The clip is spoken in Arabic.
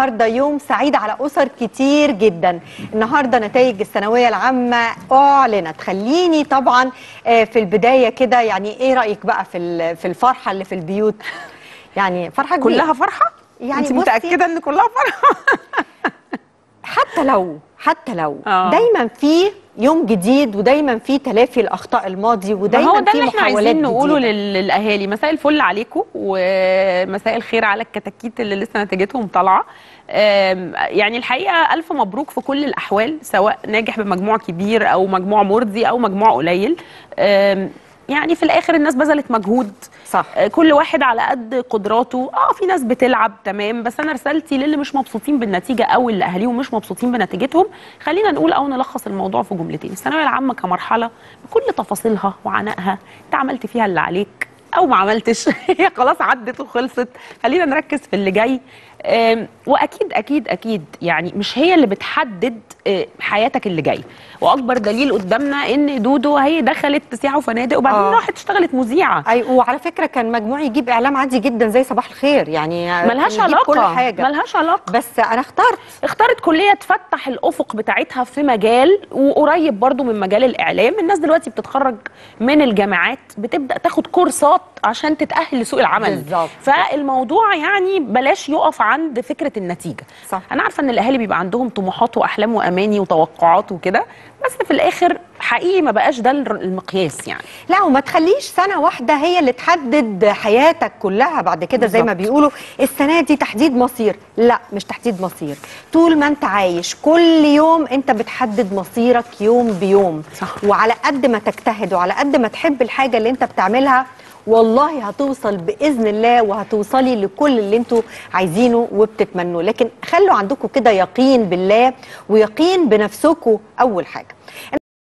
النهارده يوم سعيد على اسر كتير جدا. النهارده نتائج الثانويه العامه اعلنت. خليني طبعا في البدايه كده، يعني ايه رايك بقى في الفرحه اللي في البيوت؟ يعني فرحه كبيره. كلها فرحه؟ يعني انت متاكده ان كلها فرحه؟ حتى لو دايما في يوم جديد، ودايما في تلافي الاخطاء الماضي، ودايما هو ده في اللي احنا محاولات عايزين نقوله جديدة. للاهالي. مساء الفل عليكم ومساء الخير على الكتاكيت اللي لسه نتيجتهم طالعه. يعني الحقيقه الف مبروك في كل الاحوال، سواء ناجح بمجموع كبير او مجموع مرضي او مجموع قليل. يعني في الاخر الناس بذلت مجهود، صح. كل واحد على قد قدراته. في ناس بتلعب تمام، بس انا رسالتي للي مش مبسوطين بالنتيجه او اللي اهاليهم مش مبسوطين بنتيجتهم، خلينا نقول او نلخص الموضوع في جملتين. الثانويه العامه كمرحله بكل تفاصيلها وعنائها، انت عملت فيها اللي عليك او ما عملتش هي خلاص عدت وخلصت. خلينا نركز في اللي جاي. واكيد اكيد اكيد يعني مش هي اللي بتحدد حياتك اللي جاي. واكبر دليل قدامنا ان دودو هي دخلت سياحه وفنادق وبعدين راحت اشتغلت مذيعه. اي، وعلى فكره كان مجموعي يجيب اعلام عادي جدا زي صباح الخير، يعني ملهاش علاقه، كل حاجه ملهاش علاقه. بس انا اخترت كليه تفتح الافق بتاعتها في مجال وقريب برضو من مجال الاعلام. الناس دلوقتي بتتخرج من الجامعات بتبدا تاخد كورسات عشان تتاهل لسوق العمل بالظبط. فالموضوع يعني بلاش يقف عند فكره النتيجه. صح. انا عارفه ان الاهالي بيبقى عندهم طموحات واحلام واماني وتوقعات وكده، بس في الاخر حقيقي ما بقاش ده المقياس يعني. لا، وما تخليش سنه واحده هي اللي تحدد حياتك كلها بعد كده. زي ما بيقولوا السنه دي تحديد مصير. لا، مش تحديد مصير. طول ما انت عايش كل يوم انت بتحدد مصيرك يوم بيوم. صح. وعلى قد ما تجتهد وعلى قد ما تحب الحاجه اللي انت بتعملها، والله هتوصل باذن الله، وهتوصلي لكل اللي انتوا عايزينه وبتتمنوه. لكن خلوا عندكم كده يقين بالله ويقين بنفسكم اول حاجه.